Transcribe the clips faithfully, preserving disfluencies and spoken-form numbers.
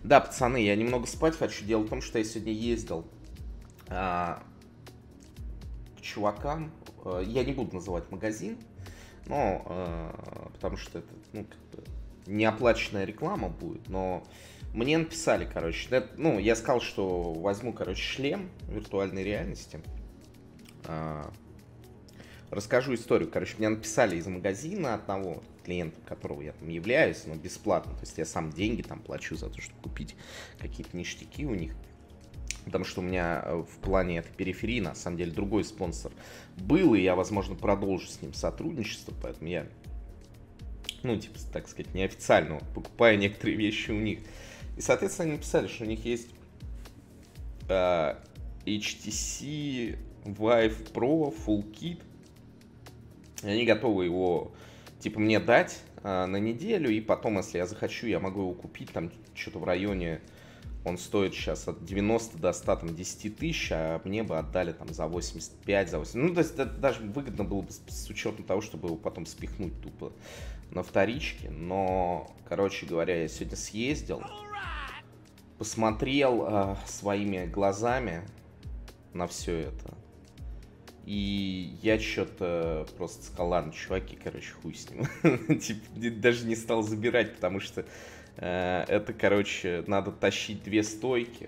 Да, пацаны, я немного спать хочу. Дело в том, что я сегодня ездил а, к чувакам. А, я не буду называть магазин, но а, потому что это, ну, как бы неоплаченная реклама будет, но мне написали, короче, да, ну, я сказал, что возьму, короче, шлем виртуальной реальности. А, расскажу историю. Короче, мне написали из магазина одного клиента, которого я там являюсь, но бесплатно. То есть я сам деньги там плачу за то, чтобы купить какие-то ништяки у них. Потому что у меня в плане этой периферии, на самом деле, другой спонсор был, и я, возможно, продолжу с ним сотрудничество, поэтому я, ну, типа, так сказать, неофициально покупаю некоторые вещи у них. И, соответственно, они написали, что у них есть э, эйч ти си Vive Pro Full Kit. И они готовы его, типа, мне дать э, на неделю, и потом, если я захочу, я могу его купить, там, что-то в районе, он стоит сейчас от девяноста до ста десяти тысяч, а мне бы отдали там за восемьдесят пять, за восемьдесят. Ну, то есть, это даже выгодно было бы с учетом того, чтобы его потом спихнуть тупо на вторичке. Но, короче говоря, я сегодня съездил, посмотрел э, своими глазами на все это. И я что-то просто сказал, ладно, чуваки, короче, хуй с ним. Типа, даже не стал забирать, потому что э, это, короче, надо тащить две стойки.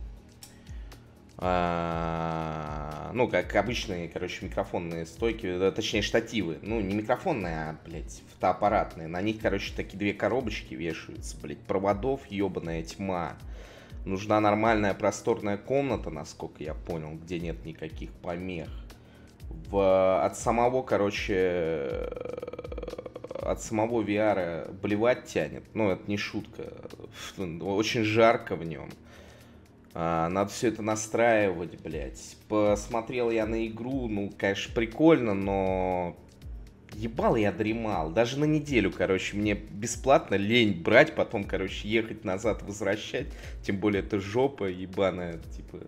А, ну, как обычные, короче, микрофонные стойки, точнее, штативы. Ну, не микрофонные, а, блядь, фотоаппаратные. На них, короче, такие две коробочки вешаются, блядь, проводов, ебаная тьма. Нужна нормальная просторная комната, насколько я понял, где нет никаких помех. В, от самого, короче, от самого ви ар блевать тянет. Ну, это не шутка. Очень жарко в нем. А, надо все это настраивать, блядь. Посмотрел я на игру, ну, конечно, прикольно, но ебал я дремал. Даже на неделю, короче, мне бесплатно лень брать, потом, короче, ехать назад, возвращать. Тем более это жопа ебаная, типа.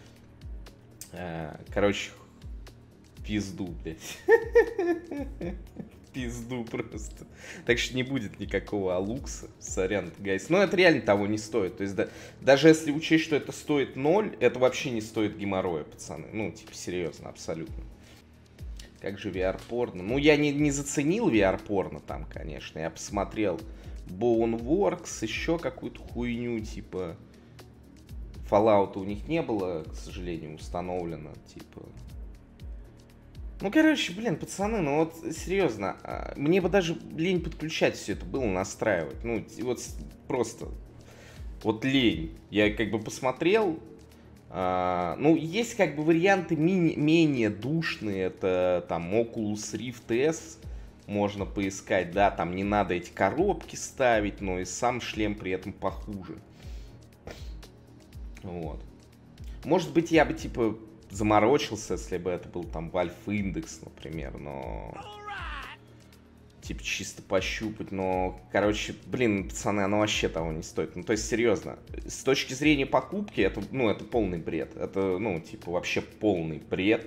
А, короче, пизду, блядь. Пизду просто. Так что не будет никакого алукса. Сорян, гайс. Но это реально того не стоит. То есть, да, даже если учесть, что это стоит ноль, это вообще не стоит геморроя, пацаны. Ну, типа, серьезно, абсолютно. Как же ви ар-порно? Ну, я не, не заценил ви ар-порно там, конечно. Я посмотрел Boneworks, еще какую-то хуйню, типа... Fallout у них не было, к сожалению, установлено, типа... Ну, короче, блин, пацаны, ну вот, серьезно, мне бы даже лень подключать все это было, настраивать. Ну, вот просто, вот лень. Я как бы посмотрел, а, ну, есть как бы варианты мини, менее душные, это там Oculus Rift S, можно поискать, да, там не надо эти коробки ставить, но и сам шлем при этом похуже. Вот. Может быть, я бы, типа... заморочился, если бы это был там Valve Index, например, но... Типа чисто пощупать, но... Короче, блин, пацаны, оно вообще того не стоит. Ну, то есть, серьезно, с точки зрения покупки, это, ну, это полный бред. Это, ну, типа, вообще полный бред.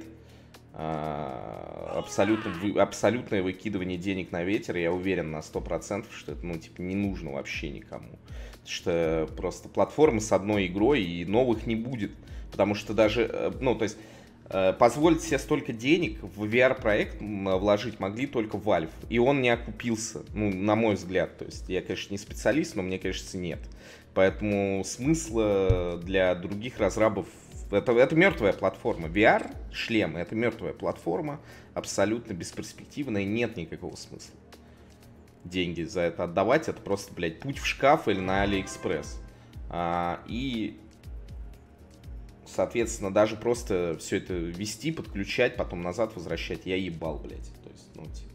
А, абсолютно, абсолютное выкидывание денег на ветер. Я уверен на сто процентов, что это, ну, типа, не нужно вообще никому. Потому что просто платформа с одной игрой, и новых не будет. Потому что даже, ну, то есть, позволить себе столько денег в ви ар-проект вложить могли только Valve. И он не окупился, ну, на мой взгляд. То есть, я, конечно, не специалист, но мне кажется, нет. Поэтому смысла для других разрабов... Это, это мертвая платформа. ви ар-шлемы — это мертвая платформа, абсолютно бесперспективная, нет никакого смысла деньги за это отдавать. Это просто, блядь, путь в шкаф или на Алиэкспресс. А, и... Соответственно, даже просто все это вести, подключать, потом назад возвращать, я ебал, блядь. То есть, ну, типа.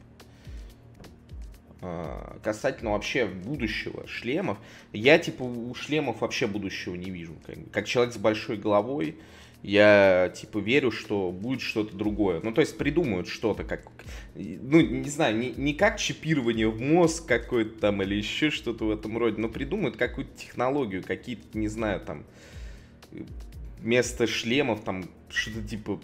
А, касательно вообще будущего шлемов, я, типа, у шлемов вообще будущего не вижу. Как, как человек с большой головой, я, типа, верю, что будет что-то другое. Ну, то есть, придумают что-то, как, ну, не знаю, не, не как чипирование в мозг какое-то там или еще что-то в этом роде, но придумают какую-то технологию, какие-то, не знаю, там... Вместо шлемов там что-то типа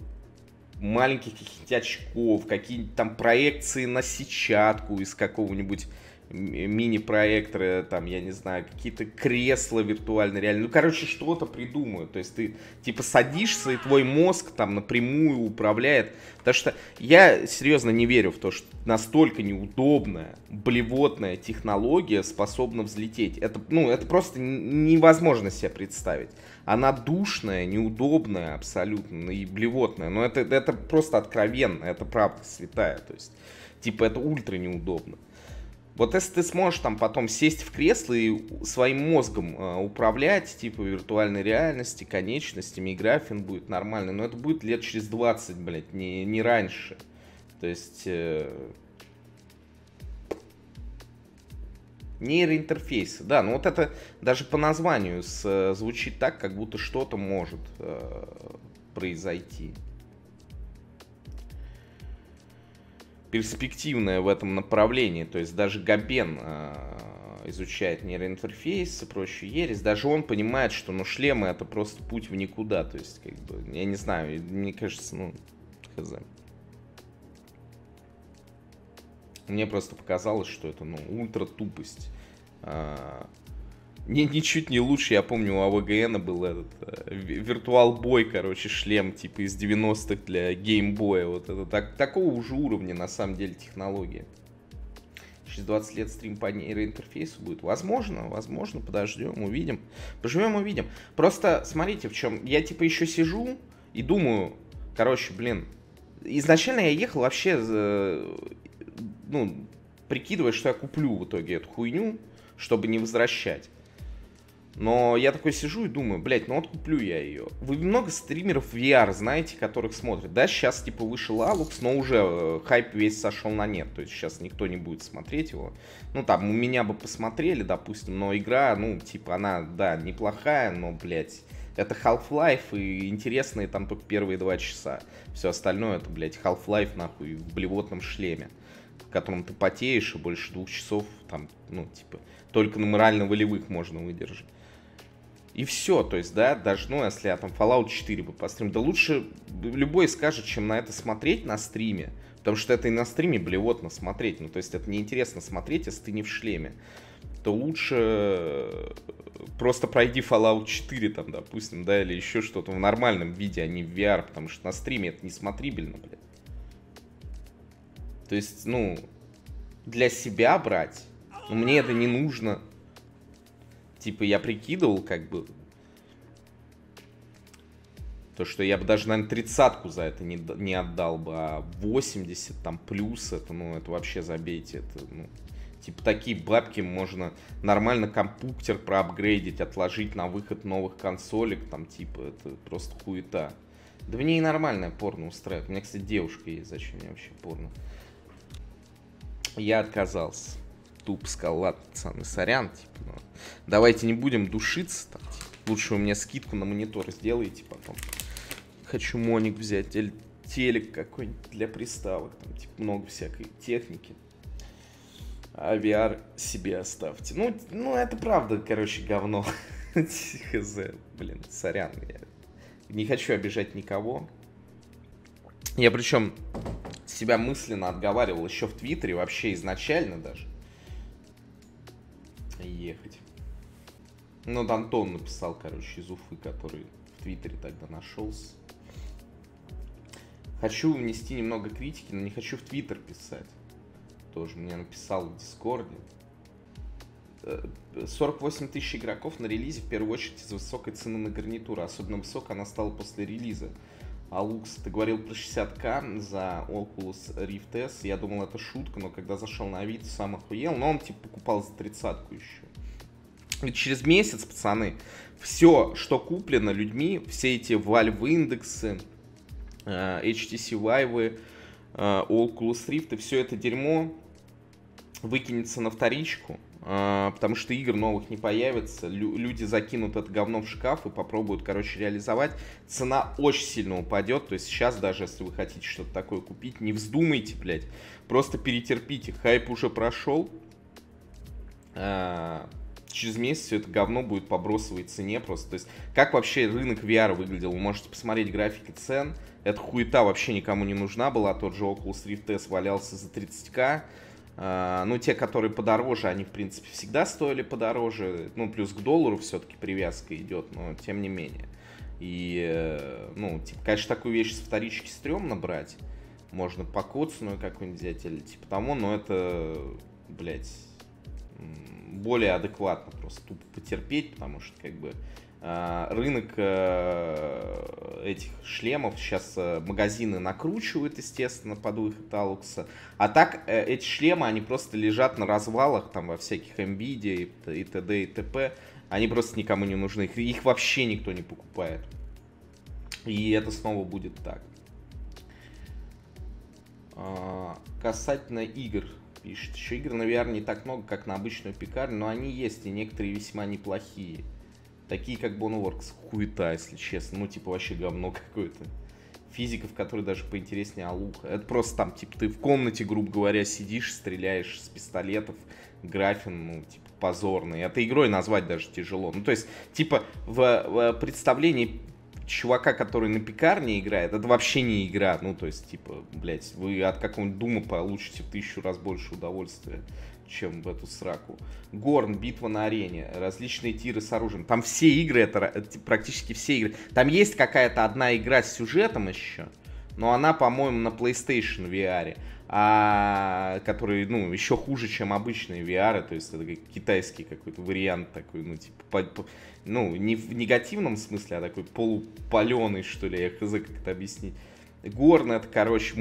маленьких каких-нибудь очков, какие-нибудь там проекции на сетчатку из какого-нибудь мини-проекторы, там, я не знаю, какие-то кресла виртуально реальные. Ну, короче, что-то придумают. То есть ты, типа, садишься, и твой мозг там напрямую управляет. Потому что я серьезно не верю в то, что настолько неудобная, блевотная технология способна взлететь. Это, ну, это просто невозможно себе представить. Она душная, неудобная абсолютно и блевотная. Но это, это просто откровенно, это правда святая. То есть, типа, это ультра неудобно. Вот если ты сможешь там потом сесть в кресло и своим мозгом э, управлять, типа, виртуальной реальности, конечностями, и графин будет нормальный, но это будет лет через двадцать, блядь, не, не раньше. То есть... Э, нейроинтерфейсы, да, ну вот это даже по названию с, звучит так, как будто что-то может э, произойти. Перспективное в этом направлении, то есть даже Габен э, изучает нейроинтерфейс и прочую ересь, даже он понимает, что ну шлемы это просто путь в никуда, то есть как бы, я не знаю, мне кажется, ну, хз. Мне просто показалось, что это, ну, ультра тупость. А, не, ничуть не лучше, я помню, у АВГНа был этот а, Virtual Boy, короче, шлем, типа, из девяностых для геймбоя. Вот это так, такого уже уровня, на самом деле, технология. Через двадцать лет стрим по нейроинтерфейсу будет. Возможно, возможно, подождем, увидим. Поживем, увидим. Просто, смотрите, в чем. Я, типа, еще сижу и думаю, короче, блин, изначально я ехал вообще... ну, прикидывая, что я куплю в итоге эту хуйню, чтобы не возвращать. Но я такой сижу и думаю, блять, ну вот куплю я ее. Вы много стримеров ви ар знаете, которых смотрят. Да, сейчас типа вышел Алукс, но уже э, хайп весь сошел на нет. То есть сейчас никто не будет смотреть его. Ну там, у меня бы посмотрели, допустим, но игра, ну, типа, она, да, неплохая, но, блять, это Half-Life, и интересные там только первые два часа. Все остальное это, блять, Half-Life, нахуй, в блевотном шлеме, в котором ты потеешь, и больше двух часов там, ну, типа, только на морально-волевых можно выдержать. И все, то есть, да, даже, ну, если я там Fallout четыре бы постримил, да лучше любой скажет, чем на это смотреть на стриме, потому что это и на стриме блевотно смотреть, ну, то есть, это неинтересно смотреть, если ты не в шлеме, то лучше просто пройди Fallout четыре, там, допустим, да, или еще что-то в нормальном виде, а не в ви ар, потому что на стриме это не смотрибельно, блядь. То есть, ну, для себя брать, ну, мне это не нужно. Типа, я прикидывал, как бы, то, что я бы даже, наверное, тридцатку за это не, не отдал бы, а восемьдесят там плюс, это, ну, это вообще забейте, это, ну, типа, такие бабки можно нормально компьютер проапгрейдить, отложить на выход новых консолек, там, типа, это просто хуета. Да мне и нормальное порно устраивает. У меня, кстати, девушка есть, зачем мне вообще порно? Я отказался. Тупо сказал, ладно, пацаны, сорян, типа, ну, давайте не будем душиться, там, типа, лучше вы мне скидку на монитор сделаете потом. Хочу моник взять, или телек какой-нибудь для приставок, там, типа, много всякой техники. А ви ар себе оставьте. Ну, ну это правда, короче, говно. Хз, блин, сорян, я не хочу обижать никого. Я причем себя мысленно отговаривал еще в Твиттере, вообще изначально даже. Ехать. Ну, вот Антон написал, короче, из Уфы, который в Твиттере тогда нашелся. Хочу внести немного критики, но не хочу в Твиттер писать. Тоже мне написал в Дискорде. сорок восемь тысяч игроков на релизе, в первую очередь из-за высокой цены на гарнитуру. Особенно высокая она стала после релиза. А Лукс, ты говорил про шестьдесят тысяч за Oculus Rift S. Я думал, это шутка, но когда зашел на Авито, сам охуел. Но он, типа, покупал за тридцатку еще. И через месяц, пацаны, все, что куплено людьми, все эти Valve индексы, эйч ти си Vive, Oculus Rift, и все это дерьмо выкинется на вторичку. Потому что игр новых не появится, Лю- люди закинут это говно в шкаф и попробуют, короче, реализовать. Цена очень сильно упадет, то есть сейчас даже, если вы хотите что-то такое купить, не вздумайте, блядь, просто перетерпите, хайп уже прошел. А- через месяц все это говно будет по бросовой цене просто. То есть, как вообще рынок ви ар выглядел, вы можете посмотреть графики цен, эта хуета вообще никому не нужна была, тот же Oculus Rift S валялся за тридцать тысяч. Ну, те, которые подороже, они, в принципе, всегда стоили подороже. Ну, плюс к доллару все-таки привязка идет, но тем не менее. И, ну, типа, конечно, такую вещь с вторички стрёмно брать. Можно покоцанную какую-нибудь взять или типа того, но это, блядь, более адекватно просто тупо потерпеть, потому что, как бы, рынок этих шлемов сейчас магазины накручивают, естественно, под выход Алукса. А так, эти шлемы, они просто лежат на развалах, там, во всяких Nvidia и т.д. и т.п. Они просто никому не нужны. Их, их вообще никто не покупает. И это снова будет так. А, касательно игр, пишет. Еще игр на ви ар не так много, как на обычную пекарню, но они есть, и некоторые весьма неплохие. Такие, как Boneworks, хуета, если честно. Ну, типа, вообще говно какое-то. Физиков, которые даже поинтереснее Алуха. Это просто там, типа, ты в комнате, грубо говоря, сидишь, стреляешь с пистолетов. Графин, ну, типа, позорный. Это игрой назвать даже тяжело. Ну, то есть, типа, в, в представлении чувака, который на пекарне играет, это вообще не игра. Ну, то есть, типа, блядь, вы от какого-нибудь Дума получите в тысячу раз больше удовольствия, чем в эту сраку. Горн, битва на арене, различные тиры с оружием. Там все игры, это практически все игры. Там есть какая-то одна игра с сюжетом еще, но она, по-моему, на PlayStation ви ар, а, который, ну, еще хуже, чем обычные ви ар, то есть это как китайский какой-то вариант такой, ну, типа, по, по, ну, не в негативном смысле, а такой полупаленый, что ли, я хз, как это объяснить. Горн, это, короче,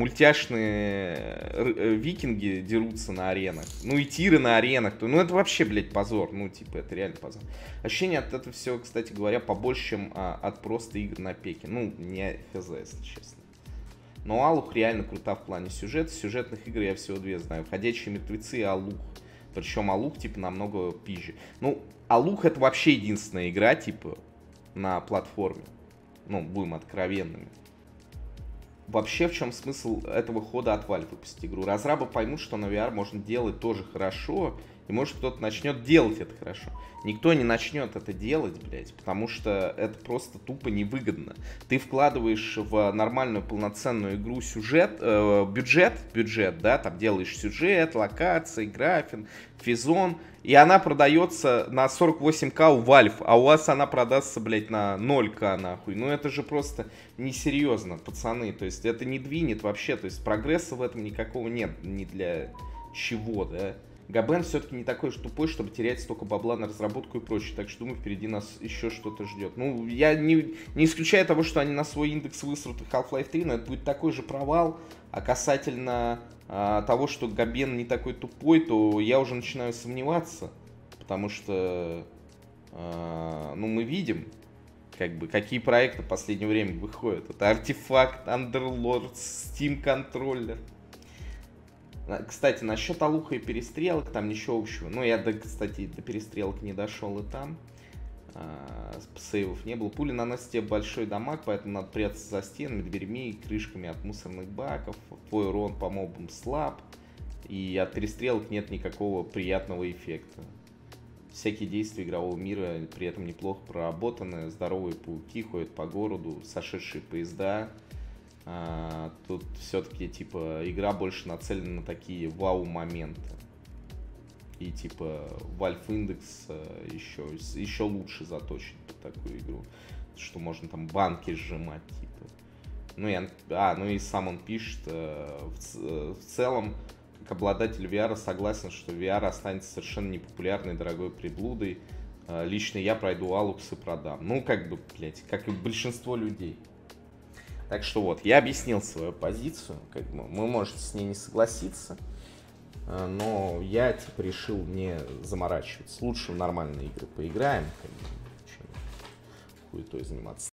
мультяшные викинги дерутся на аренах. Ну и тиры на аренах. Ну это вообще, блядь, позор. Ну, типа, это реально позор. Ощущение от этого всего, кстати говоря, побольше, чем а, от просто игр на пеке. Ну, не хз, если честно. Но Алух реально крута в плане сюжета. Сюжетных игр я всего две знаю. Ходячие мертвецы и Алух. Причем Алух, типа, намного пизже. Ну, Алух это вообще единственная игра, типа, на платформе. Ну, будем откровенными. Вообще, в чем смысл этого хода от Valve выпустить игру? Разрабы поймут, что на ви ар можно делать тоже хорошо, и может кто-то начнет делать это хорошо. Никто не начнет это делать, блядь, потому что это просто тупо невыгодно. Ты вкладываешь в нормальную полноценную игру сюжет, э, бюджет, бюджет, да, там делаешь сюжет, локации, графин, физон, и она продается на сорок восемь ка у Valve, а у вас она продастся, блядь, на ноль ка, нахуй. Ну это же просто несерьезно, пацаны, то есть это не двинет вообще, то есть прогресса в этом никакого нет, ни для чего, да. Габен все-таки не такой уж тупой, чтобы терять столько бабла на разработку и прочее. Так что, думаю, впереди нас еще что-то ждет. Ну, я не, не исключаю того, что они на свой индекс высрут и Half-Life три, но это будет такой же провал. А касательно а, того, что Габен не такой тупой, то я уже начинаю сомневаться. Потому что, а, ну, мы видим, как бы, какие проекты в последнее время выходят. Это Артефакт, Underlord, Steam Controller. Кстати, насчет Алуха и перестрелок, там ничего общего. Ну, я, до, кстати, до перестрелок не дошел и там. А, сейвов не было. Пули наносят тебе большой дамаг, поэтому надо прятаться за стенами, дверьми и крышками от мусорных баков. Твой урон по мобам слаб. И от перестрелок нет никакого приятного эффекта. Всякие действия игрового мира при этом неплохо проработаны. Здоровые пауки ходят по городу, сошедшие поезда. А, тут все-таки, типа, игра больше нацелена на такие вау-моменты. И, типа, Valve Index еще, еще лучше заточен под такую игру. Что можно там банки сжимать, типа. Ну, и, а, ну и сам он пишет, в, в целом, как обладатель ви ар согласен, что ви ар останется совершенно непопулярной дорогой приблудой. Лично я пройду Алукс и продам. Ну, как бы, блядь, как и большинство людей. Так что вот, я объяснил свою позицию, как бы, вы можете с ней не согласиться, но я, типа, решил не заморачиваться. Лучше в нормальные игры поиграем, как бы, чем хуетой заниматься.